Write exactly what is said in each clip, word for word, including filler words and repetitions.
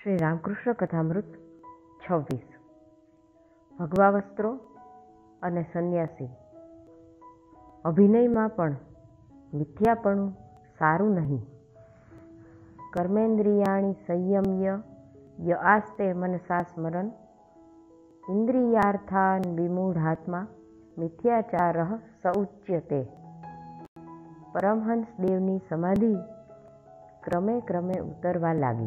શ્રી રામકૃષ્ણ કથામૃત છવ્વીસ. ભગવા વસ્ત્રો અને સંન્યાસી. અભિનયમાં પણ મિથ્યાપણું સારું નહીં. કર્મેન્દ્રિયાણી સંયમ્ય ય આસ્તે મનસા સ્મરન ઇન્દ્રિયાર્થાન વિમૂઢાત્મા મિથ્યાચાર સઉચ્યતે. પરમહંસ દેવની સમાધિ ક્રમે ક્રમે ઉતરવા લાગી.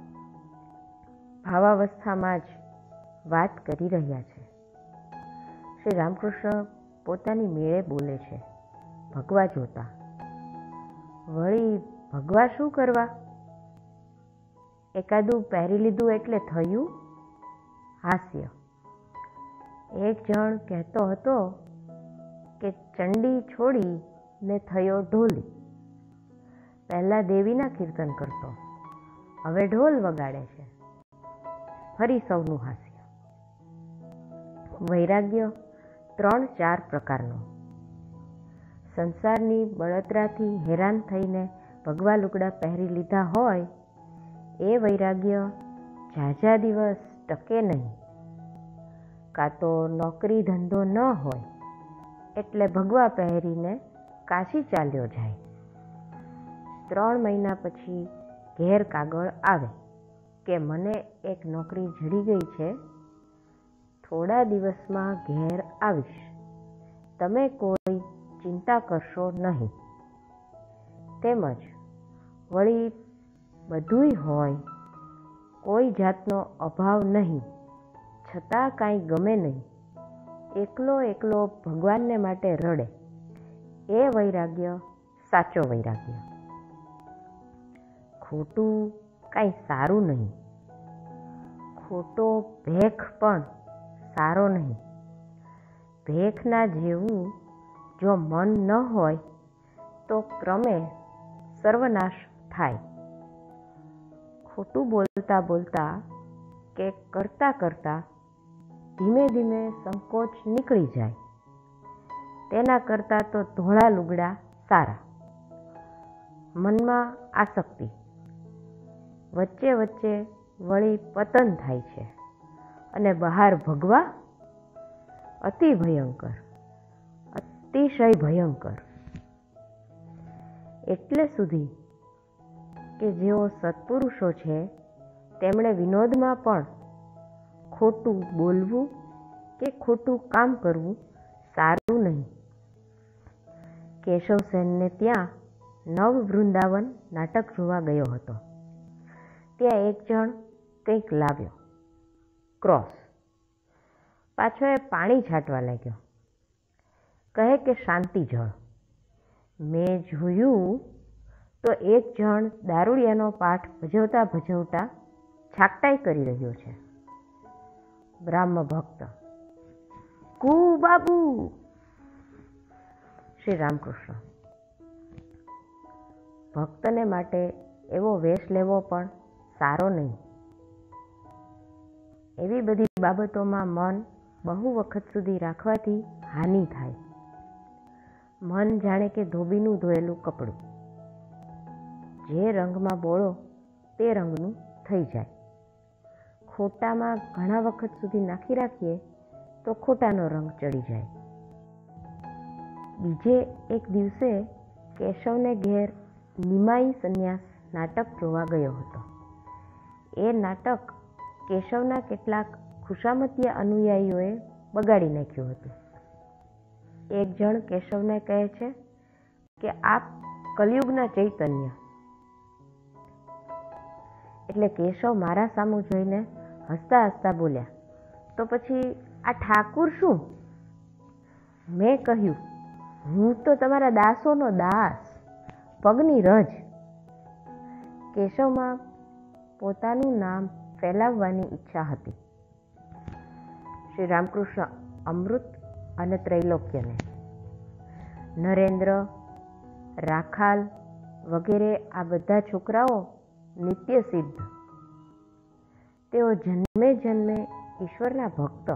ભાવાવસ્થામાં જ વાત કરી રહ્યા છે. શ્રી રામકૃષ્ણ પોતાની મેળે બોલે છે, ભગવા જોતા. વળી ભગવા શું કરવા? એકાદું પહેરી લીધું એટલે થયું? હાસ્ય. એક જણ કહેતો હતો કે ચંડી છોડી ને થયો ઢોલી. પહેલા દેવીના કીર્તન કરતો, હવે ઢોલ વગાડે છે. ફરી સૌનું હાસ્ય. વૈરાગ્ય ત્રણ ચાર પ્રકારનો. સંસારની બળતરાથી હેરાન થઈને ભગવા લુગડા પહેરી લીધા હોય એ વૈરાગ્ય ઝાઝા દિવસ ટકે નહીં. કાં તો નોકરી ધંધો ન હોય એટલે ભગવા પહેરીને કાશી ચાલ્યો જાય. ત્રણ મહિના પછી ઘેર કાગળ આવે કે મને એક નોકરી જડી ગઈ છે, થોડા દિવસમાં ઘેર આવીશ, તમે કોઈ ચિંતા કરશો નહીં. તેમજ વળી બધુંય હોય, કોઈ જાતનો અભાવ નહીં, છતાં કાંઈ ગમે નહીં, એકલો એકલો ભગવાનને માટે રડે, એ વૈરાગ્ય સાચો વૈરાગ્ય. ખોટું કાંઈ સારું નહીં. ખોટો ભેખ પણ સારો નહીં. ભેખના જેવું જો મન ન હોય તો ક્રમે સર્વનાશ થાય. ખોટું બોલતા બોલતા કે કરતા કરતા ધીમે ધીમે સંકોચ નીકળી જાય. તેના કરતાં તો ધોળા લુગડા સારા. મનમાં આસક્તિ, વચ્ચે વચ્ચે વળી પતન થાય છે, અને બહાર ભગવા અતિ ભયંકર, અતિશય ભયંકર. એટલે સુધી કે જેઓ સત્પુરુષો છે તેમણે વિનોદમાં પણ ખોટું બોલવું કે ખોટું કામ કરવું સારું નહીં. કેશવસેનને ત્યાં નવ વૃંદાવન નાટક જોવા ગયો હતો. ત્યાં એક જણ કંઈક લાવ્યો, ક્રોસ. પાછો એ પાણી છાંટવા લાગ્યો. કહે કે શાંતિ જળ. મેં જોયું તો એક જણ દારૂડિયાનો પાઠ ભજવતા ભજવતા છાકટાઈ કરી રહ્યો છે. બ્રાહ્મ ભક્ત: કુ બાબુ. શ્રી રામકૃષ્ણ: ભક્તને માટે એવો વેશ લેવો પણ સારો નહીં. એવી બધી બાબતોમાં મન બહુ વખત સુધી રાખવાથી હાનિ થાય. મન જાણે કે ધોબીનું ધોયેલું કપડું, જે રંગમાં બોળો તે રંગનું થઈ જાય. ખોટામાં ઘણા વખત સુધી નાખી રાખીએ તો ખોટાનો રંગ ચડી જાય. બીજે એક દિવસે કેશવને ઘેર નિમાઈ સંન્યાસ નાટક જોવા ગયો હતો. એ નાટક કેશવના કેટલાક ખુશામતીયા અનુયાયીઓએ બગાડી નાખ્યું હતું. એક જણ કેશવને કહે છે કે આપ કલયુગના ચૈતન્ય. એટલે કેશવ મારા સામું જોઈને હસતા હસતા બોલ્યા, તો પછી આ ઠાકુર શું? મેં કહ્યું, હું તો તમારા દાસોનો દાસ, પગની રજ. કેશવમાં પોતાનું નામ ફેલાવવાની ઈચ્છા હતી. શ્રી રામકૃષ્ણ અમૃત અને ત્રૈલોક્યને. નરેન્દ્ર, રાખાલ વગેરે આ બધા છોકરાઓ નિત્ય સિદ્ધ. તેઓ જન્મે જન્મે ઈશ્વરના ભક્ત.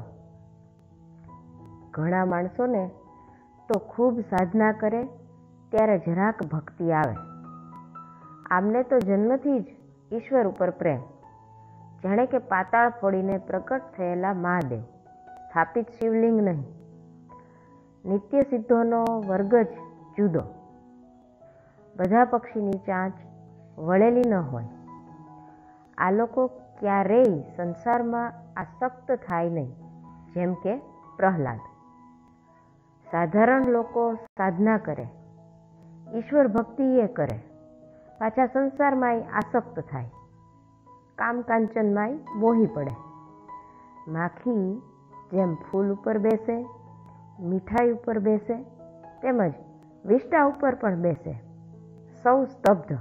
ઘણા માણસોને તો ખૂબ સાધના કરે ત્યારે જરાક ભક્તિ આવે. આમને તો જન્મથી જ ઈશ્વર ઉપર પ્રેમ, જાણે કે પાતાળ ફોડીને પ્રકટ થયેલા મહાદેવ, સ્થાપિત શિવલિંગ નહીં. નિત્ય સિદ્ધોનો વર્ગ જ જુદો. બધા પક્ષીની ચાંચ વળેલી ન હોય. આ લોકો ક્યારેય સંસારમાં આસક્ત થાય નહીં, જેમ કે પ્રહલાદ. સાધારણ લોકો સાધના કરે, ઈશ્વર ભક્તિ એ કરે, પાછા સંસારમાંય આસક્ત થાય, કામ કાંચનમાંય મોહી પડે. માખી જેમ ફૂલ ઉપર બેસે, મીઠાઈ ઉપર બેસે, તેમજ વિષ્ટા ઉપર પણ બેસે, સૌ સ્તબ્ધ.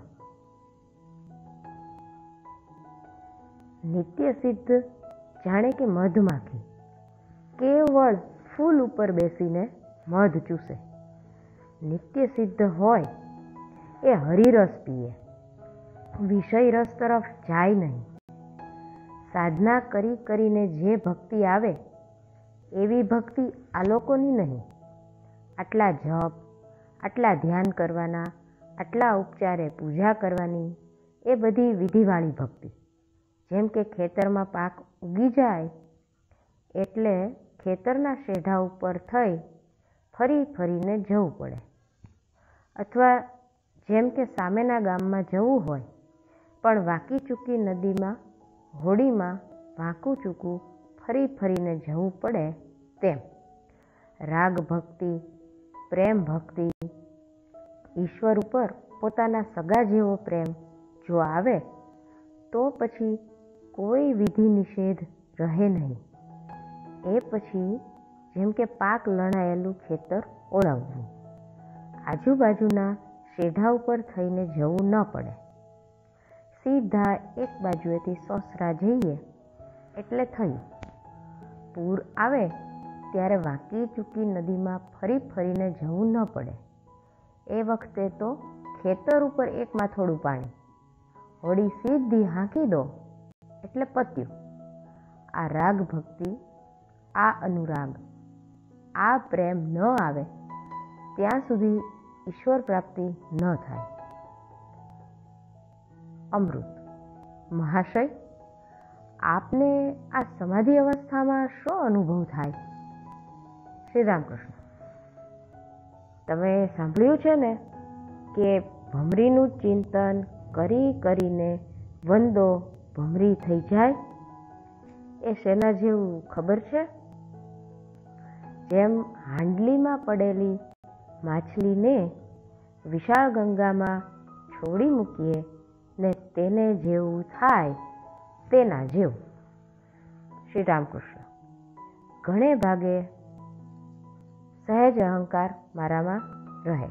નિત્ય સિદ્ધ જાણે કે મધમાખી કેવળ ફૂલ ઉપર બેસીને મધ ચૂસે. નિત્ય સિદ્ધ હોય એ હરિરસ પીએ, વિષય રસ તરફ જાય નહીં. સાધના કરી કરીને જે ભક્તિ આવે એવી ભક્તિ આ લોકોની નહીં. આટલા જપ, આટલા ધ્યાન કરવાના, આટલા ઉપચારે પૂજા કરવાની, એ બધી વિધિવાળી ભક્તિ. જેમ કે ખેતરમાં પાક ઉગી જાય એટલે ખેતરના શેઢા ઉપર થઈ ફરી ફરીને જવું પડે, અથવા જેમ કે સામેના ગામમાં જવું હોય પણ વાંકી ચૂકી નદીમાં હોડીમાં વાંકું ચૂકું ફરી ફરીને જવું પડે તેમ રાગ ભક્તિ, પ્રેમ ભક્તિ, ઈશ્વર ઉપર પોતાના સગા જેવો પ્રેમ જો આવે તો પછી કોઈ વિધિ નિષેધ રહે નહીં. એ પછી જેમ કે પાક લણાયેલું ખેતર ઓળંગવું, આજુબાજુના શેઢા ઉપર થઈને જવું ન પડે. સીધા એક બાજુએથી સોસરા જઈએ એટલે થયું. પૂર આવે ત્યારે વાંકી ચૂકી નદીમાં ફરી ફરીને જવું ન પડે. એ વખતે તો ખેતર ઉપર એક માથોડું પાણી, હોડી સીધી હાંકી દો એટલે પત્યું. આ રાગ ભક્તિ, આ અનુરાગ, આ પ્રેમ ન આવે ત્યાં સુધી ઈશ્વર પ્રાપ્તિ ન થાય. અમૃત મહાશય, આપને આ સમાધિ અવસ્થામાં શો અનુભવ થાય? શ્રી રામકૃષ્ણ, તમે સાંભળ્યું છે ને કે ભમરીનું ચિંતન કરી કરીને વંદો ભમરી થઈ જાય. એ શેના જેવું ખબર છે? જેમ હાંડલીમાં પડેલી માછલીને વિશાળ ગંગામાં છોડી મૂકીએ ને તેને જેવું થાય તેના જેવું. શ્રી રામકૃષ્ણ, ઘણે ભાગે સહેજ અહંકાર મારામાં રહે.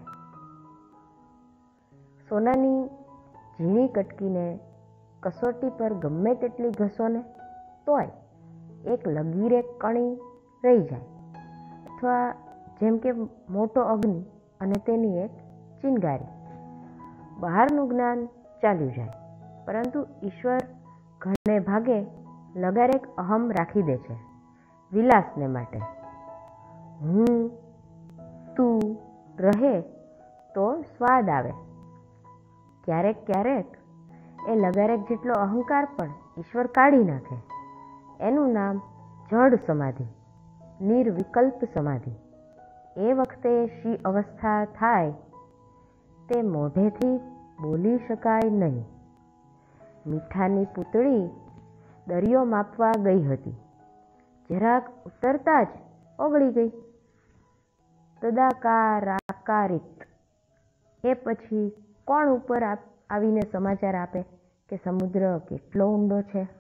સોનાની ઝીણી કટકીને કસોટી પર ગમે તેટલી ઘસો ને તોય એક લગીરે કણી રહી જાય, અથવા જેમ કે મોટો અગ્નિ અને તેની એક ચિનગારી. બહારનું જ્ઞાન ચાલ્યું જાય, પરંતુ ઈશ્વર ઘણે ભાગે લગારેક અહમ રાખી દે છે વિલાસને માટે. હું તું રહે તો સ્વાદ આવે. ક્યારેક ક્યારેક એ લગારેક જેટલો અહંકાર પણ ઈશ્વર કાઢી નાખે. એનું નામ જડ સમાધિ, નિર્વિકલ્પ સમાધિ. એ વખતે શી અવસ્થા થાય તે મોઢેથી બોલી શકાય નહીં. મીઠાની પૂતળી દરિયો માપવા ગઈ હતી, જરાક ઉતરતા જ ઓગળી ગઈ. તદાકારાકારિત. એ પછી કોણ ઉપર આવીને સમાચાર આપે કે સમુદ્ર કેટલો ઊંડો છે?